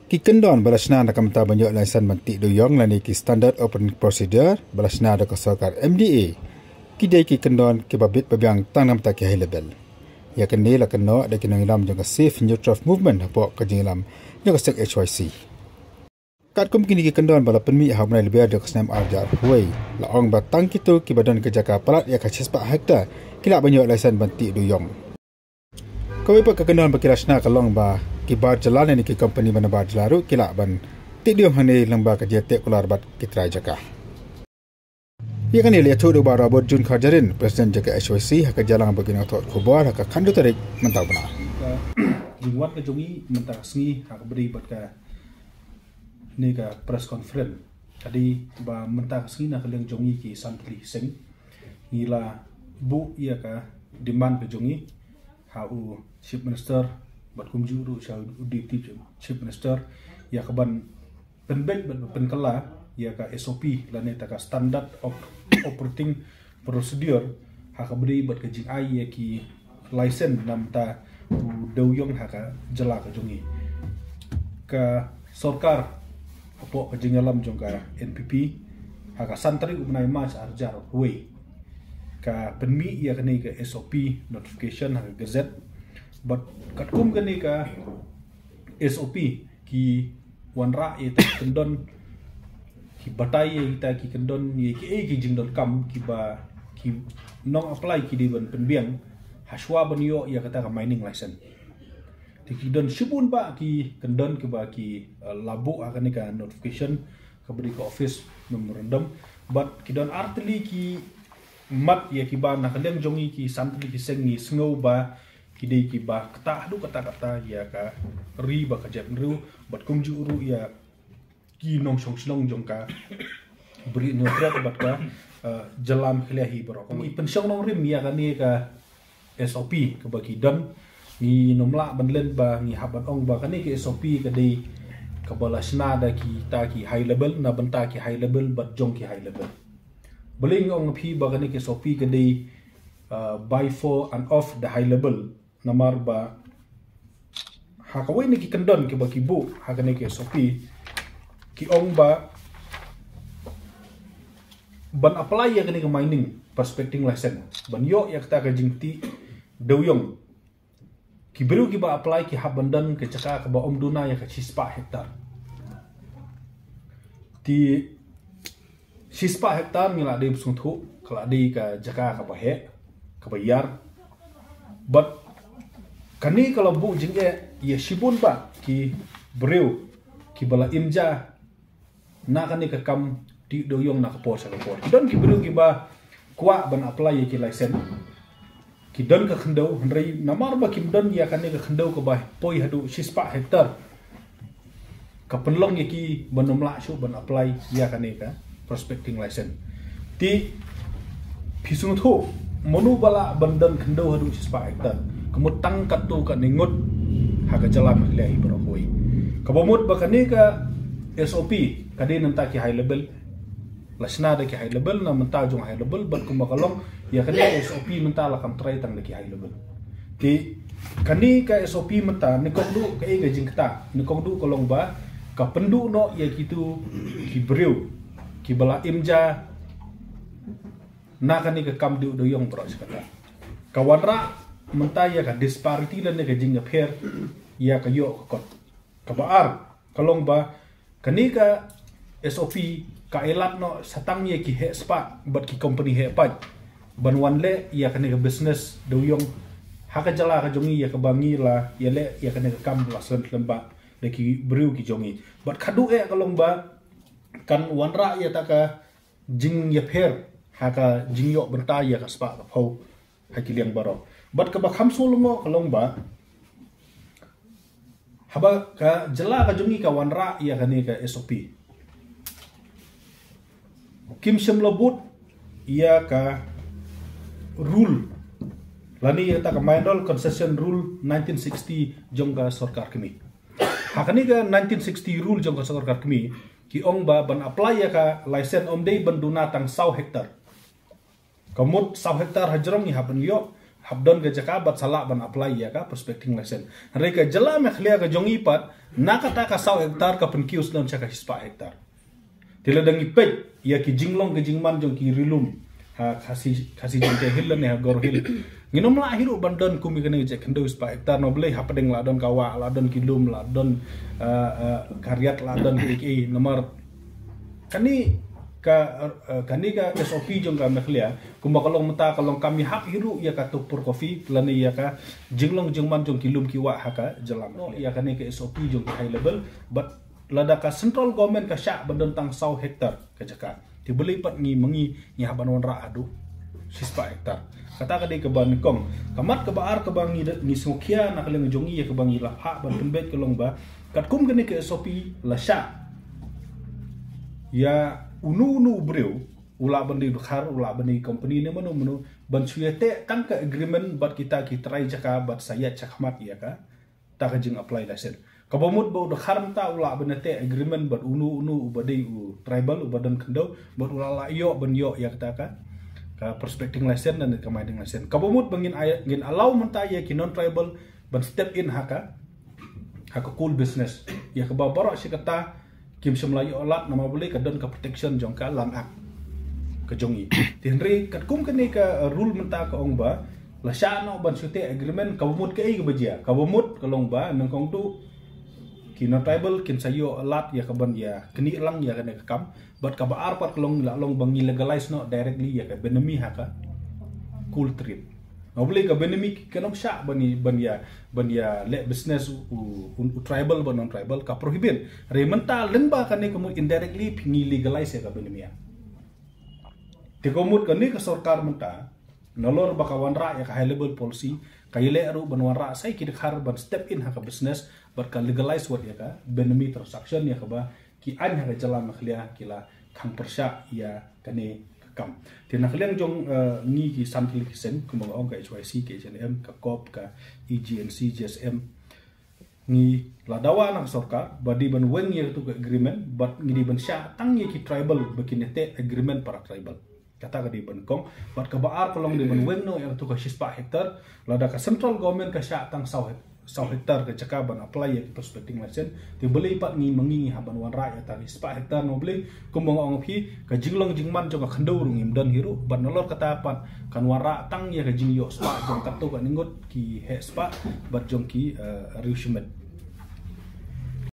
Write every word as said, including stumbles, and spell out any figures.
Ki kendon balasna nak kamta banyak license mantik doyong lani ki standard operating procedure balasna da kasarkar M D A. Ki dai ki kendon ki babit babiang tanam ta ki high level. Ya kene la keno da ki nangilam jong safe neutral movement hapo ka jingilam jong sek H Y C. Kat kum kini ki kendon bala penmi ha menai lebih da kasnam arjar huai la ong ba tang kitu ki badan kerja palat ya ka sispa hektar kila banyak license mantik doyong. Kau ipa kekenal berkirasna kalong ba kibar jalan ni ki company mana bar jalaru kila ban tidium hane lamba ka jete kular bat kitrai jaka. Ia kan ile tu do bar robot jun khajarin presiden jaka H Y C hak jalan bagina thot khubar hak khandu tarik mentau bana. Jingwat ka jongi mentah sngi hak beri bat ka ni ka press conference tadi ba mentah sngi nak leng jongi ki santri sing ngila bu ia ka demand ka jongi hau chief minister bat kumjuru shau uditi chief minister ya kaban penbet bat penkala ya ka S O P lane ta ka standard of operating procedure ha ka beri bat ka jing ai ya ki license nam ta doyong ha ka jala ka jongi ka sarkar apo ka jingalam jong ka N P P ha ka santri umnai mas arjar huai ka penmi ya kani ka S O P notification ha ka gazette but kat kum kani ka S O P ki wanra e ta kendon ki batai e ta ki kendon ye ki e ki jingdon kam ki ba ki nong apply ki di ban penbiang haswa ban yo ya kata ka mining license ti ki don shibun ba ki kendon ki ba ki uh, labu akan ka notification ka beri ka office memorandum but ki don artli ki mat ya ki ba nak leng jongi ki santli ki sengi sngau ba ki dei ki ba kata du kata kata ya ka ri ba ka jep ru bat kum ju ru ya ki nong song slong jong ka beri no tra bat ka jalam khilahi bro ko i pensiong nong rim ya ka ni ka S O P ka ba ki don ni nomla ban len ba ni habat ong ba ka ni ki S O P ka dei ka bala sna da ki ta ki high level na banta ki high level bat jong ki high level beling ong phi ba ka ni ki S O P ka dei by for and off the high level namar ba hakawai ni ki kendon ki ba ki bu hakane ki S O P ki ong ba ban apply ya kani ke mining prospecting license ban yo ya kata ka jingti doyong ki beru ki ba apply ki habandan ke caka ka ba om duna ya ka sispa hektar ti sispa hektar ngila de busung thu kala de ka jaka ka ba he ka ba yar but kani kalau bu jingge ya shibun ba ki breu ki bala imja na kani ka kam ti doyong na ka por sa ka por don ki breu ki ba kwa ban apply ki license ki don ka khandau hendrai namar ba ki don ya kani ka khandau ka ba poi hadu sispa hektar ka penlong ya ki banomla shu ban apply ya kani ka prospecting license ti pisung thu monu bala bandan khandau hadu sispa hektar kemut tangkat tu kat ningut haka jalan maklai berokoi kabomut bakani ka S O P kadi nanta ki high level lasna da ki high level na menta jong high level bat kumakalong ya kani S O P menta la kam trai tang da ki high level ti kani ka S O P menta ni kong du ka e ga jingkta ni kong du kolong ba ka pendu no ya kitu ki breu ki bala imja na kani ka kam du doyong pro kata kawanra menta ya ka disparity lan ka jing appear ya ka yo kot ka baar kalong ba kani ka S O P ka elat no satang ye ki he spa but ki company he pa ban wan le ya kani ka business do yong haka jala ka jongi ya ka bangi la ya le ya kani ka kam la sen lemba de ki brew ki jongi but khadu e kalong ba kan wanra ya ta ka jing ya pher haka jing yo benta ya ka spa ka phau haki liang baro but ka ba khamsul mo kalong ba haba ka jala ka jongi ka wanra ya kani ka S O P kim shem lobut ia ka rule lani ya ta ka mineral concession rule nineteen sixty jongga sarkar kami hakani ka nineteen sixty rule jongga sarkar kami ki ong ba ban apply ya ka license om dei ban duna tang one hundred hektar kamut one hundred hektar hajrong ni haban yo habdon ke jaka bat salak ban apply ya ka prospecting license re ka jala me khlia ka jongi pat nakata ka saw hektar ka penkius don chaka hispa hektar tila dangi pej ya ki jinglong ke jingman jong ki rilum ha khasi khasi jong ke hil ne ha gor hil nginom la hiru bandon kumi kene je kendo hispa hektar no blei hapadeng la don kawa la don kilum la don karyat la don ki nomor kani ka kani ka S O P jong ka mekhlia kumba kalong mata kalong kami hak hiru ya ka tupur kopi lani ya ka jinglong jingman jong kilum kiwa haka jalam no ya kani ka S O P jong high level but lada ka central government ka syak bandon tang saw hektar ka jaka ti beli pat ngi mengi ni haban wan ra adu sispa hektar kata ka de ke ban kong kamat ke baar ke bangi ni smokia nak leng jongi ya ke bangi la ha ban pembet kelong ba kat kum kani ka S O P la syak ya unu-unu breu ula bandi dukhar ula bandi company ne manu manu ban suete tang ka agreement bat kita ki try jaka bat saya chakmat ya ka ta ka jing apply license ka bomut bo dukhar ta ula banate agreement bat unu-unu ubadi u tribal ubadan kendo bat ula la yo ban yo ya kata ka ka prospecting license dan ka mining license ka bomut bangin ngin allow menta ya ki non tribal ban step in haka haka cool business ya ka ba barok si kata kim semlayu olat nama boleh ke don ke protection jong ka lang ak ke jongi tinri kat kum kene ka rule menta ka ong ba la sha no ban sute agreement ka bumut ke ai ke bajia ka bumut kalong ba nang kong tu kino tribal kin sayo olat ya ka ban ya keni lang ya kene ka kam but ka ba ar pat kalong la long bangi legalize no directly ya ka benemi ha ka cool trip no boleh ka benemi kenom sha bani ban ya ban ya le business u, u, u tribal ban non tribal ka prohibit re mental lemba kan ni kamu indirectly pingi legalize ya ka benemi ya te komut kan ni ka sarkar menta nolor bakawan ra ya ka high level policy ka ile aru ban ra sai ki khar ban step in ha ka business bar ka legalize wat ya ka benemi transaction ya ka ba ki an ha ka jalan makhlia kila khang persya ya kane kam ti nakliang jong ni ki samtil kisen kumang ong ka H Y C K H N M ka C O P ka E G N C G S M ni ladawa nak sarkar badi ban weng ye tu agreement but ngi ban sya tang ye ki tribal bakinete agreement para tribal kata ka di ban kong but ka baar kolong di ban weng no yang tu ka sispa hektar lada ka central government ka sya tang saw saw hektar ke caka ban apply ya prospecting license ti beli pat ngi mengi haban wan ra ya tari spa hektar no beli kumbang ong phi ka jinglong jingman jong ka khandau rungim dan hiru ban nolor kata pan kan wan ra tang ya ka jing yo spa jong katu ka ningot ki he spa bat jong ki uh, riushment